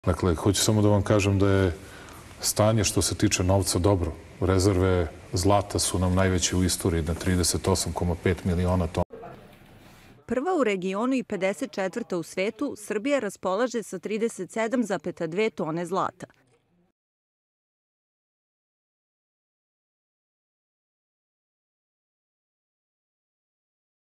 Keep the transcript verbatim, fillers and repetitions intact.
Dakle, hoću samo da vam kažem da je stanje što se tiče novca dobro. Rezerve zlata su nam najveće u istoriji, na trideset osam zarez pet miliona tona. Prva u regionu i pedeset četvrta u svetu, Srbija raspolaže sa trideset sedam zarez dve tone zlata.